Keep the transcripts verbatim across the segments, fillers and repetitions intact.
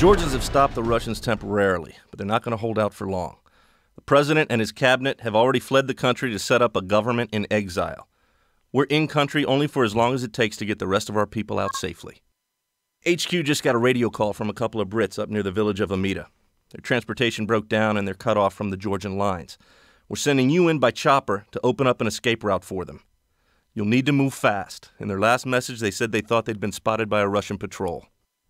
Georgians have stopped the Russians temporarily, but they're not going to hold out for long. The president and his cabinet have already fled the country to set up a government in exile. We're in country only for as long as it takes to get the rest of our people out safely. H Q just got a radio call from a couple of Brits up near the village of Amida. Their transportation broke down and they're cut off from the Georgian lines. We're sending you in by chopper to open up an escape route for them. You'll need to move fast. In their last message, they said they thought they'd been spotted by a Russian patrol.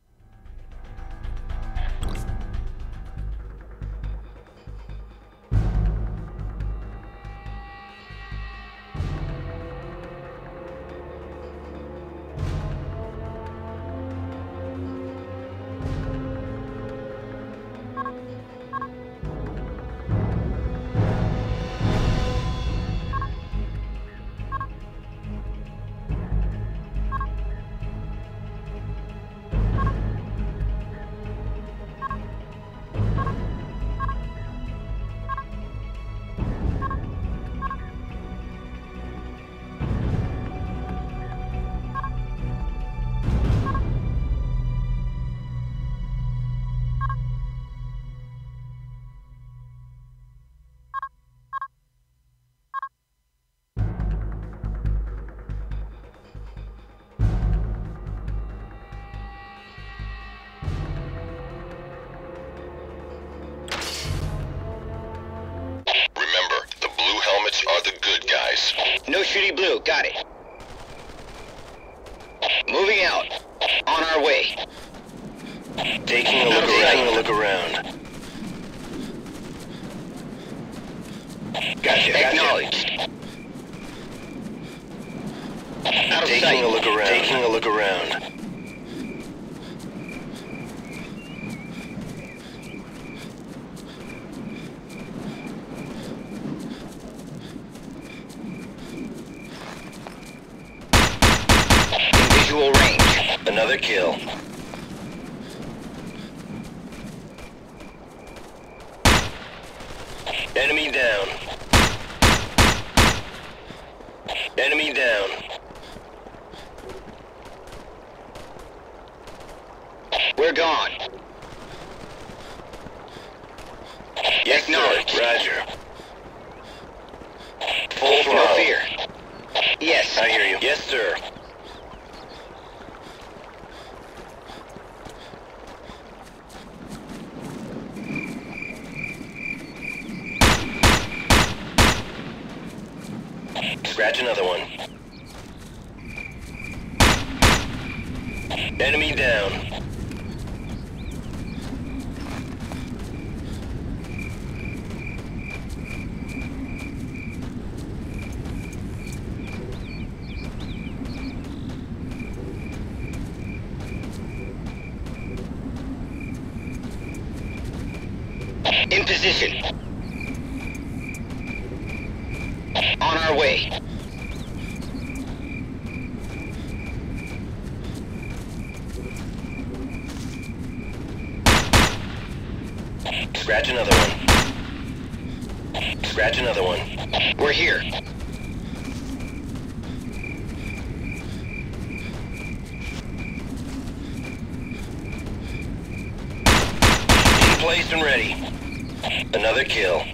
Are the good guys. No shooty blue, got it. Moving out. On our way. Taking a look around. Taking a look around. Gotcha. Acknowledged. Gotcha. Out of Taking sight. a look around. Taking a look around. Visual range. Another kill. Enemy down. Enemy down. We're gone. Yes, Acknowledged. sir. Roger. Full No throttle. fear. Yes. I hear you. Yes, sir. Scratch another one. Enemy down. In position. On our way. Scratch another one. Scratch another one. We're here. In place and ready. Another kill.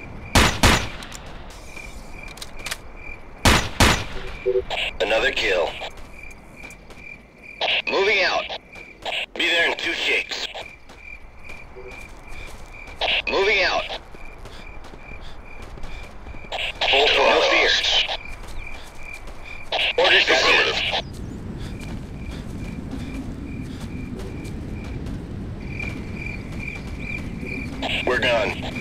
Another kill. Moving out. Be there in two shakes. Moving out. Full throttle. No fear. Orders Affirmative. received. We're gone.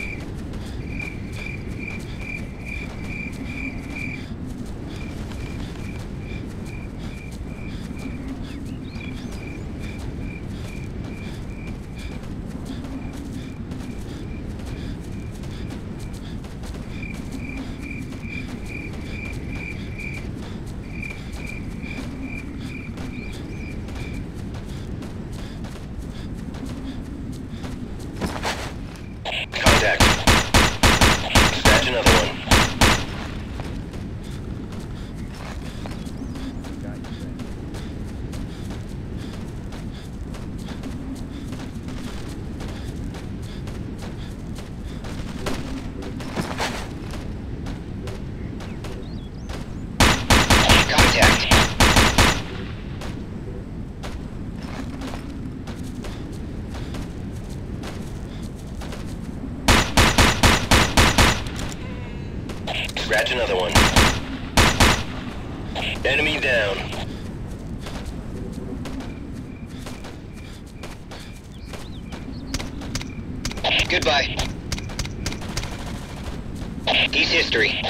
Scratch another one. Enemy down. Goodbye. He's history.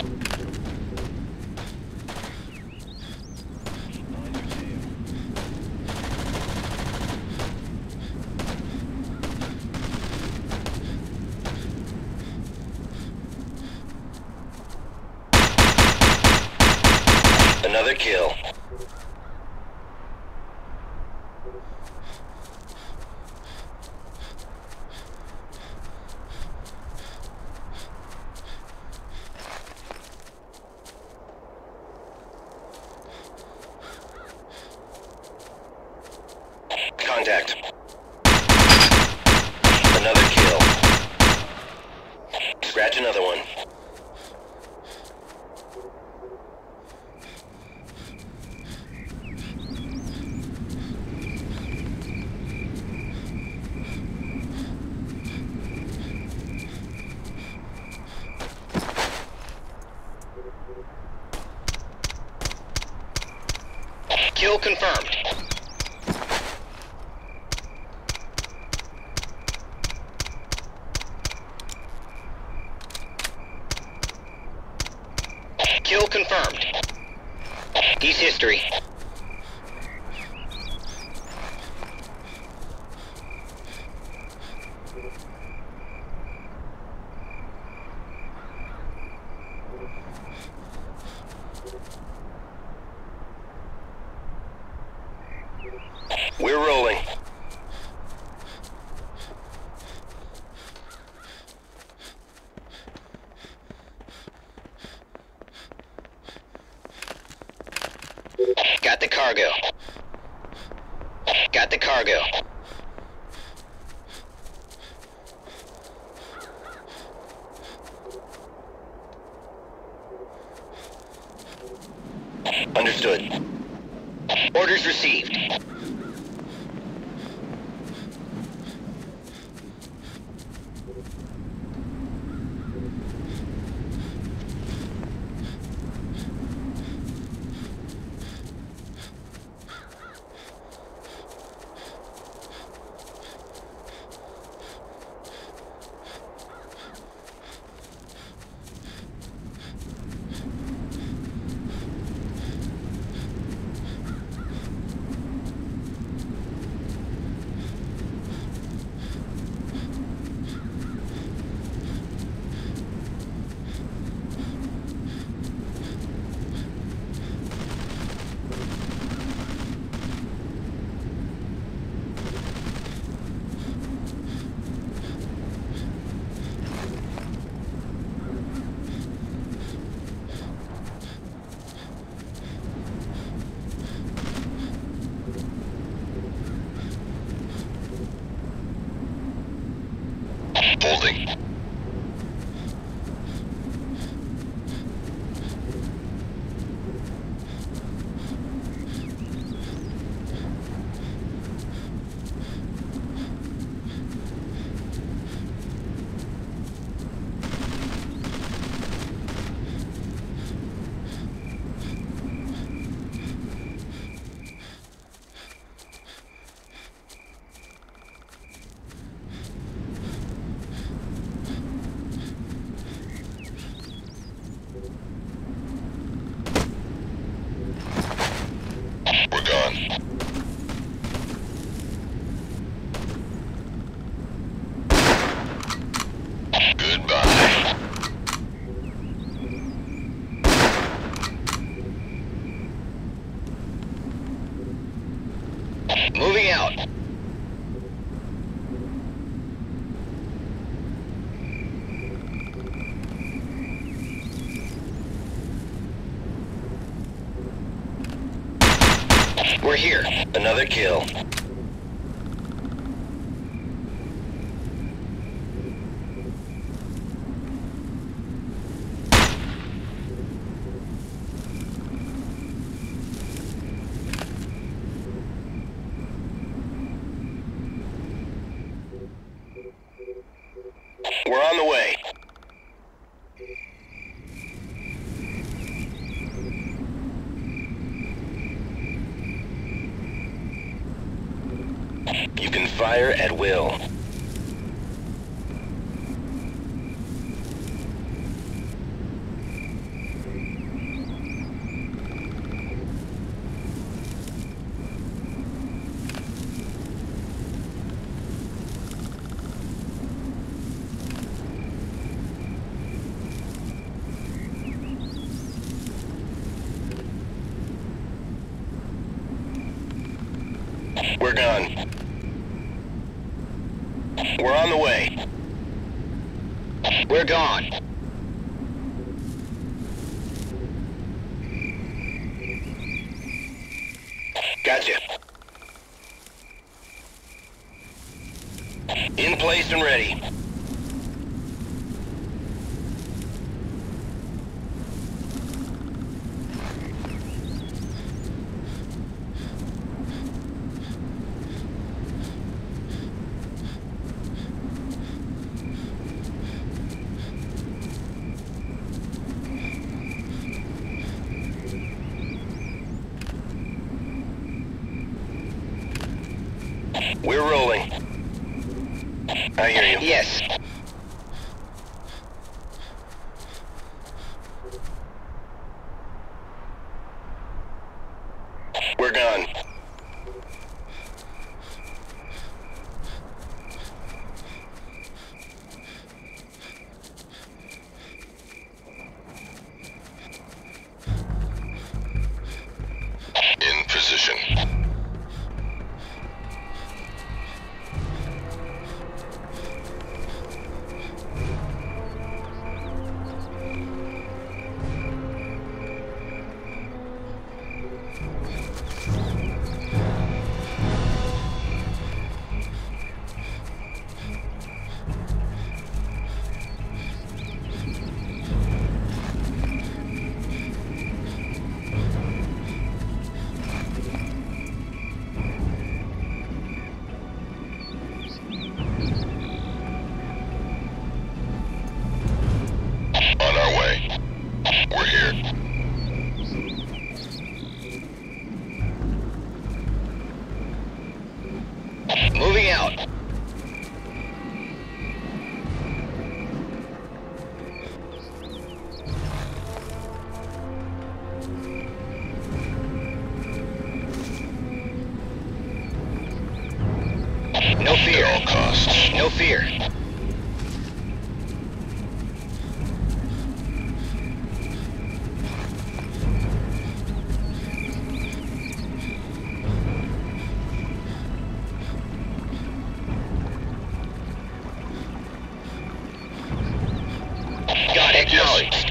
Another kill. Contact. Another kill. Scratch another one. Kill confirmed. Kill confirmed. He's history. We're rolling. Got the cargo. Got the cargo. Understood. Orders received. Holding. We're gone. Goodbye. Moving out. We're here. Another kill. We're on the way. You can fire at will. We're gone. We're on the way. We're gone. Gotcha. In place and ready. We're rolling. I hear you. Yes. We're gone. In position. On our way. We're here. Moving out. No fear. At all costs. No fear. Got it. Acknowledged.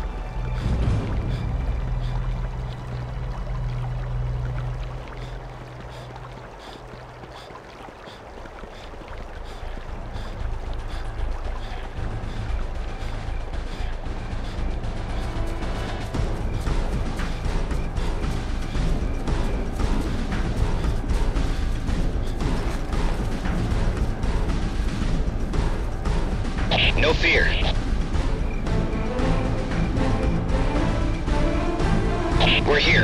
No fear. We're here.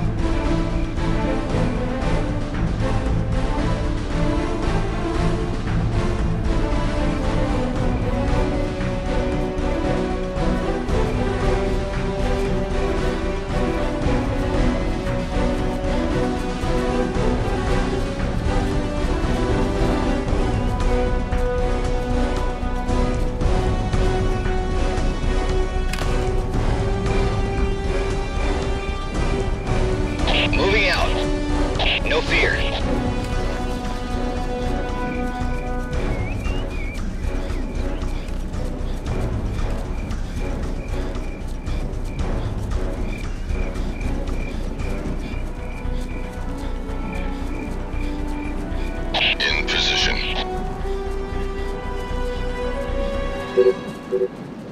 Moving out. No fear. In position.